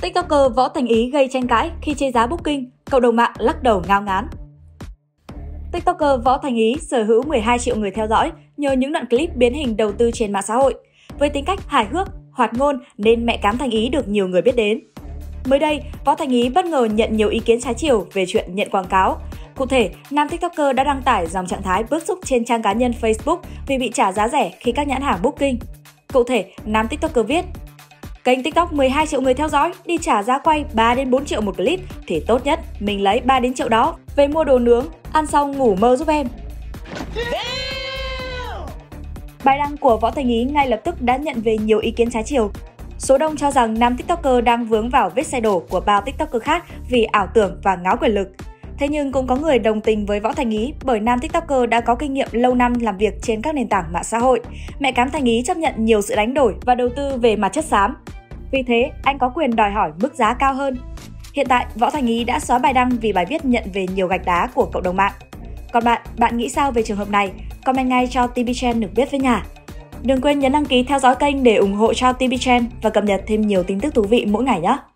TikToker Võ Thành Ý gây tranh cãi khi chê giá booking, cộng đồng mạng lắc đầu ngao ngán. TikToker Võ Thành Ý sở hữu 12 triệu người theo dõi nhờ những đoạn clip biến hình đầu tư trên mạng xã hội. Với tính cách hài hước, hoạt ngôn nên mẹ cám Thành Ý được nhiều người biết đến. Mới đây, Võ Thành Ý bất ngờ nhận nhiều ý kiến trái chiều về chuyện nhận quảng cáo. Cụ thể, nam TikToker đã đăng tải dòng trạng thái bức xúc trên trang cá nhân Facebook vì bị trả giá rẻ khi các nhãn hàng booking. Cụ thể, nam TikToker viết: kênh TikTok 12 triệu người theo dõi, đi trả giá quay 3 đến 4 triệu một clip thì tốt nhất mình lấy 3 đến triệu đó về mua đồ nướng, ăn xong ngủ mơ giúp em. Bài đăng của Võ Thành Ý ngay lập tức đã nhận về nhiều ý kiến trái chiều. Số đông cho rằng nam TikToker đang vướng vào vết xe đổ của bao TikToker khác vì ảo tưởng và ngáo quyền lực. Thế nhưng cũng có người đồng tình với Võ Thành Ý bởi nam TikToker đã có kinh nghiệm lâu năm làm việc trên các nền tảng mạng xã hội. Mẹ cám Thành Ý chấp nhận nhiều sự đánh đổi và đầu tư về mặt chất xám. Vì thế, anh có quyền đòi hỏi mức giá cao hơn. Hiện tại, Võ Thành Ý đã xóa bài đăng vì bài viết nhận về nhiều gạch đá của cộng đồng mạng. Còn bạn nghĩ sao về trường hợp này? Comment ngay cho TP Trend được biết với nhà. Đừng quên nhấn đăng ký theo dõi kênh để ủng hộ cho TP Trend và cập nhật thêm nhiều tin tức thú vị mỗi ngày nhé!